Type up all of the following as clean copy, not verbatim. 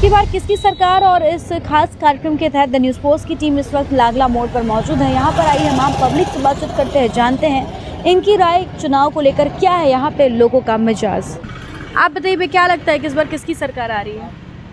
की बार किसकी सरकार और इस खास कार्यक्रम के तहत द न्यूज़ पोस्ट की टीम इस वक्त लागला मोड़ पर मौजूद है। यहाँ पर आइए हम पब्लिक से बातचीत करते हैं, जानते हैं इनकी राय चुनाव को लेकर क्या है यहाँ पे लोगों का मिजाज। आप बताइए क्या लगता है कि इस बार किसकी सरकार आ रही है?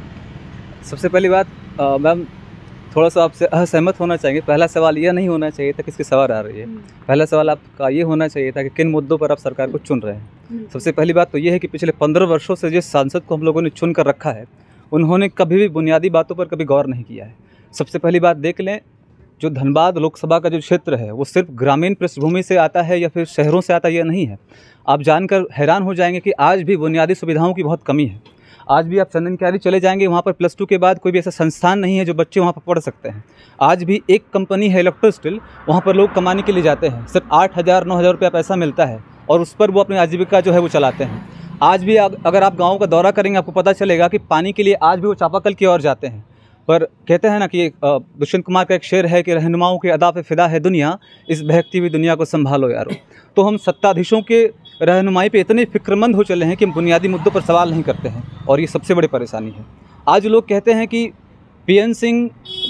सबसे पहली बात मैम थोड़ा सा आपसे असहमत होना चाहिए। पहला सवाल यह नहीं होना चाहिए था किसकी सरकार आ रही है, पहला सवाल आपका ये होना चाहिए था कि किन मुद्दों पर आप सरकार को चुन रहे हैं। सबसे पहली बात तो ये है कि पिछले 15 वर्षों से जिस सांसद को हम लोगों ने चुन कर रखा है उन्होंने कभी भी बुनियादी बातों पर कभी गौर नहीं किया है। सबसे पहली बात देख लें, जो धनबाद लोकसभा का जो क्षेत्र है वो सिर्फ ग्रामीण पृष्ठभूमि से आता है या फिर शहरों से आता है, यह नहीं है। आप जानकर हैरान हो जाएंगे कि आज भी बुनियादी सुविधाओं की बहुत कमी है। आज भी आप चंदन क्यारी चले जाएंगे, वहाँ पर +2 के बाद कोई भी ऐसा संस्थान नहीं है जो बच्चे वहाँ पर पढ़ सकते हैं। आज भी एक कंपनी है इलेक्ट्रोस्टील, वहाँ पर लोग कमाने के लिए जाते हैं, सिर्फ 8,000-9,000 रुपया पैसा मिलता है और उस पर वो अपनी आजीविका जो है वो चलाते हैं। आज भी अगर आप गाँव का दौरा करेंगे आपको पता चलेगा कि पानी के लिए आज भी वो चापाकल की ओर जाते हैं। पर कहते हैं ना कि दुष्यंत कुमार का एक शेर है कि रहनुमाओं के अदा पे फिदा है दुनिया, इस बहकती हुई दुनिया को संभालो यारो। तो हम सत्ताधीशों के रहनुमाई पे इतने फिक्रमंद हो चले हैं कि हम बुनियादी मुद्दों पर सवाल नहीं करते हैं और ये सबसे बड़ी परेशानी है। आज लोग कहते हैं कि PN सिंह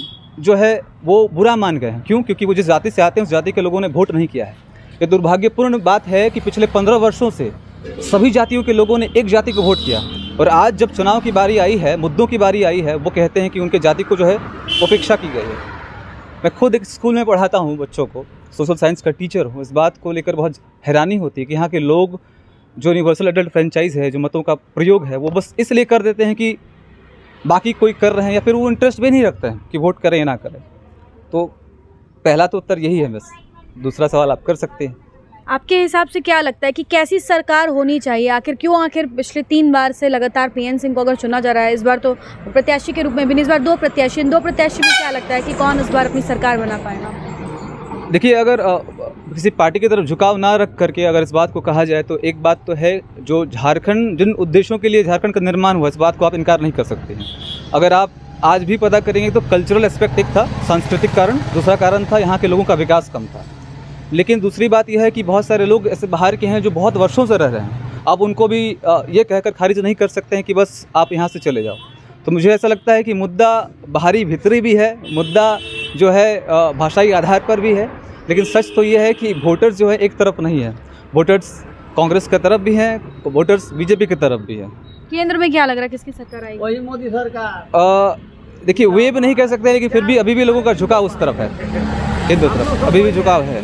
जो है वो बुरा मान गए हैं। क्यों? क्योंकि वो जिस जाति से आते हैं उस जाति के लोगों ने वोट नहीं किया है। ये दुर्भाग्यपूर्ण बात है कि पिछले 15 वर्षों से सभी जातियों के लोगों ने एक जाति को वोट किया और आज जब चुनाव की बारी आई है, मुद्दों की बारी आई है, वो कहते हैं कि उनके जाति को जो है उपेक्षा की गई है। मैं खुद एक स्कूल में पढ़ाता हूँ बच्चों को, सोशल साइंस का टीचर हूँ। इस बात को लेकर बहुत हैरानी होती है कि यहाँ के लोग जो यूनिवर्सल एडल्ट फ्रेंचाइज है, जो मतों का प्रयोग है, वो बस इसलिए कर देते हैं कि बाकी कोई कर रहे हैं या फिर वो इंटरेस्ट भी नहीं रखते हैं कि वोट करें या ना करें। तो पहला तो उत्तर यही है। बस दूसरा सवाल आप कर सकते हैं। आपके हिसाब से क्या लगता है कि कैसी सरकार होनी चाहिए? आखिर पिछले 3 बार से लगातार PN सिंह को अगर चुना जा रहा है, इस बार तो प्रत्याशी के रूप में भी नहीं, इस बार 2 प्रत्याशी में क्या लगता है कि कौन इस बार अपनी सरकार बना पाएगा? देखिए, अगर किसी पार्टी की तरफ झुकाव ना रख करके अगर इस बात को कहा जाए तो एक बात तो है, जो झारखंड जिन उद्देश्यों के लिए झारखंड का निर्माण हुआ, इस बात को आप इनकार नहीं कर सकते हैं। अगर आप आज भी पता करेंगे तो कल्चरल एस्पेक्ट एक था, सांस्कृतिक कारण, दूसरा कारण था यहाँ के लोगों का विकास कम था। लेकिन दूसरी बात यह है कि बहुत सारे लोग ऐसे बाहर के हैं जो बहुत वर्षों से रह रहे हैं, आप उनको भी ये कहकर खारिज नहीं कर सकते हैं कि बस आप यहाँ से चले जाओ। तो मुझे ऐसा लगता है कि मुद्दा बाहरी भीतरी भी है, मुद्दा जो है भाषाई आधार पर भी है। लेकिन सच तो ये है कि वोटर्स जो है एक तरफ नहीं है, वोटर्स कांग्रेस की तरफ भी हैं, वोटर्स BJP की तरफ भी है। केंद्र में क्या लग रहा है किसकी सरकार आएगी? वही मोदी सरकार। देखिए, वे भी नहीं कह सकते, लेकिन फिर भी अभी भी लोगों का झुकाव उस तरफ है, इन दो तरफ अभी भी झुकाव है।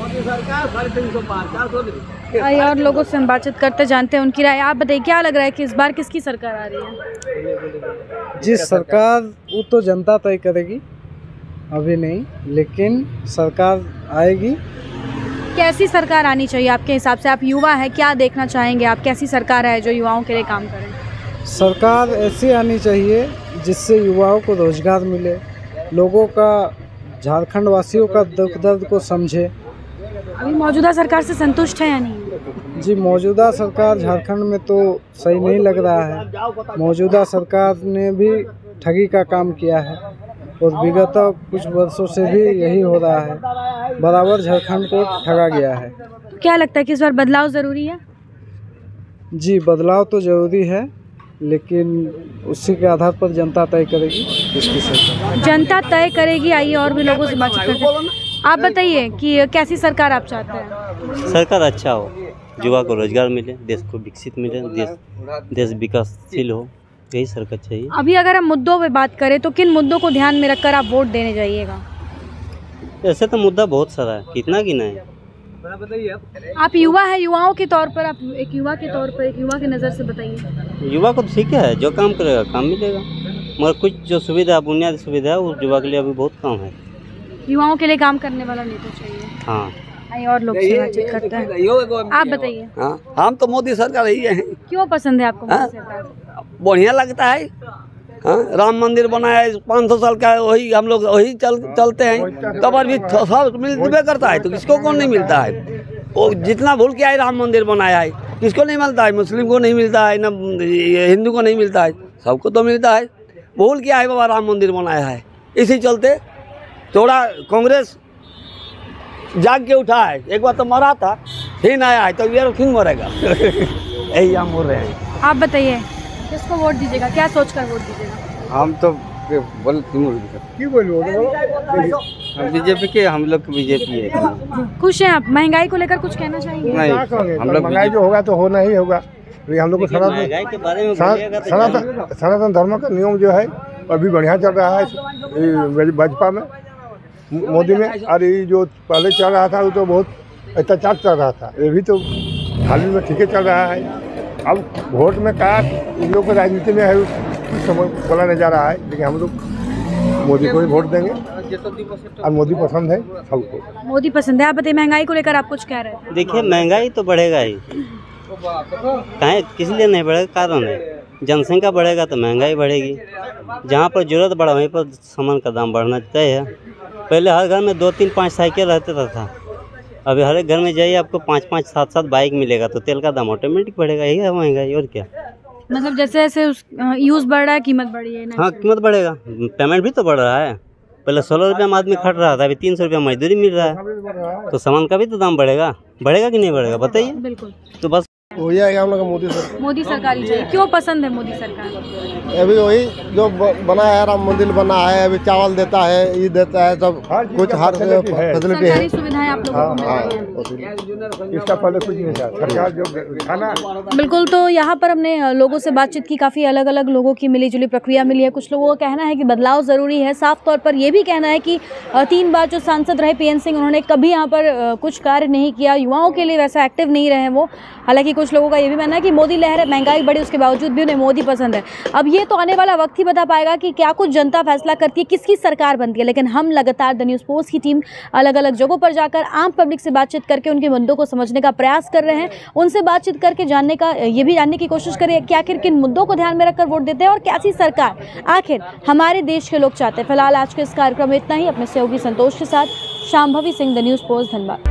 आइए और लोगों से हम बातचीत करते, जानते हैं उनकी राय। आप बताइए क्या लग रहा है कि इस बार किसकी सरकार आ रही है? जी, सरकार वो तो जनता तय करेगी, अभी नहीं, लेकिन सरकार आएगी। कैसी सरकार आनी चाहिए आपके हिसाब से? आप युवा है, क्या देखना चाहेंगे आप? कैसी सरकार है जो युवाओं के लिए काम करे? सरकार ऐसी आनी चाहिए जिससे युवाओं को रोजगार मिले, लोगों का, झारखंड वासियों का दुख दर्द को समझे। अभी मौजूदा सरकार से संतुष्ट है या नहीं? जी, मौजूदा सरकार झारखंड में तो सही नहीं लग रहा है। मौजूदा सरकार ने भी ठगी का काम किया है और विगत कुछ वर्षों से भी यही हो रहा है, बराबर झारखंड को ठगा गया है। क्या लगता है कि इस बार बदलाव ज़रूरी है? जी, बदलाव तो ज़रूरी है, लेकिन उसी के आधार पर जनता तय करेगी किसकी सरकार। जनता तय करेगी। आइए और भी लोगों से बातचीत करते हैं। आप बताइए कि कैसी सरकार आप चाहते हैं? सरकार अच्छा हो, युवा को रोजगार मिले, देश को विकसित मिले, देश विकासशील हो, यही सरकार चाहिए। अभी अगर हम मुद्दों पे बात करें तो किन मुद्दों को ध्यान में रखकर आप वोट देने जाइएगा? ऐसे तो मुद्दा बहुत सारा है, कितना गिनाएं। आप युवा है, युवाओं के तौर पर, आप एक युवा के तौर पर, एक युवा की नज़र से बताइए। युवा को तो ठीक है, जो काम करेगा काम मिलेगा, मगर कुछ जो सुविधा, बुनियादी सुविधा है वो युवा के लिए अभी बहुत कम है। युवाओं के लिए काम करने वाला नेता चाहिए। हाँ, आइए और लोग से बातचीत करते हैं। आप बताइए। हम तो मोदी सरकार ही है। क्यों पसंद है आपको मोदी सरकार? बढ़िया लगता है। राम मंदिर बनाया है, 500 साल का, वही हम लोग वही चलते हैं। कबर भी सब मिलते करता है, तो किसको कौन नहीं मिलता है? वो जितना भूल के आए राम मंदिर बनाया है, किसको नहीं मिलता है? मुस्लिम को नहीं मिलता है, न हिंदू को नहीं मिलता है, सबको तो मिलता है। भूल के आए बाबा राम मंदिर बनाया है, इसी चलते थोड़ा कांग्रेस जाग के उठा है। एक बार तो मरा था, फिर आया है, तो ये फिर मरेगा। यही हम बोल रहे हैं। आप बताइए किसको वोट दीजिएगा, क्या सोचकर वोट दीजिएगा? हम तो बोल क्यों बोलो बीजेपी के, हम लोग बीजेपी है। खुश हैं आप? महंगाई को लेकर कुछ कहना चाहेंगे? नहीं, हम लोग महंगाई जो होगा तो होना ही होगा। तो हम लोग को महंगाई के बारे में बोलिएगा तो सनातन धर्म का नियम जो है अभी बढ़िया चल रहा है भाजपा में, मोदी में। और ये जो पहले चल रहा था वो तो बहुत अत्याचार चल रहा था, ये भी तो हाल ही में ठीक है चल रहा है। अब वोट में क्या इन लोग की राजनीति में है कुछ समझ बोला नहीं जा रहा है, लेकिन हम लोग मोदी को ही वोट देंगे और मोदी पसंद है सबको। मोदी पसंद है। आप बताइए महंगाई को लेकर आप कुछ कह रहे थे? देखिए महंगाई तो बढ़ेगा ही, कहें किस लिए नहीं बढ़ेगा, कारण है जनसंख्या बढ़ेगा तो महंगाई बढ़ेगी। जहाँ पर जरूरत बढ़ा वहीं पर सामान का दाम बढ़ना तय है। पहले हर घर में 2, 3, 5 साइकिल रहता था, अभी हर एक घर में जाइए आपको 5, 5, 7, 7 बाइक मिलेगा, तो तेल का दाम ऑटोमेटिक बढ़ेगा। यही है महंगाई, और क्या। मतलब जैसे जैसे यूज बढ़ रहा है कीमत बढ़ी है ना? हाँ कीमत बढ़ेगा, पेमेंट भी तो बढ़ रहा है। पहले 16 रुपये में आदमी खट रहा था, अभी 300 रुपये मजदूरी मिल रहा है, तो सामान का भी तो दाम बढ़ेगा कि नहीं बढ़ेगा, बताइए। बिल्कुल। तो बस हो जाएगा हम लोग मोदी सरकार। मोदी सरकार ही चाहिए। क्यों पसंद है मोदी सरकार? अभी वही जो बना है, राम मंदिर बना है, अभी चावल देता है, ये देता है, सब कुछ हर फैसिलिटी है। सरकारी सुविधाएं आप लोगों को मिल रही हैं। इसका पहले कुछ नहीं था, सरकार जो खाना। बिल्कुल। तो यहाँ पर हमने लोगों से बातचीत की, काफ़ी अलग अलग लोगों की मिली जुली प्रतिक्रिया मिली है। कुछ लोगों का कहना है कि बदलाव ज़रूरी है। साफ तौर पर ये भी कहना है कि 3 बार जो सांसद रहे PN सिंह, उन्होंने कभी यहाँ पर कुछ कार्य नहीं किया, युवाओं के लिए वैसा एक्टिव नहीं रहे वो। हालांकि कुछ लोगों का ये भी मानना है कि मोदी लहर है, महंगाई बढ़ी उसके बावजूद भी उन्हें मोदी पसंद है। अब ये तो आने वाला वक्त ही बता पाएगा कि क्या कुछ जनता फैसला करती है, किसकी सरकार बनती है। लेकिन हम लगातार द न्यूज़ पोस्ट की टीम अलग अलग जगहों पर जाकर आम पब्लिक से बातचीत करके उनके मुद्दों को समझने का प्रयास कर रहे हैं। उनसे बातचीत करके ये भी जानने की कोशिश करें कि आखिर किन मुद्दों को ध्यान में रखकर वोट देते हैं और कैसी सरकार आखिर हमारे देश के लोग चाहते हैं। फिलहाल आज के इस कार्यक्रम में इतना ही। अपने सहयोगी संतोष के साथ Shambhavi Singh, the news post, Dhanbad.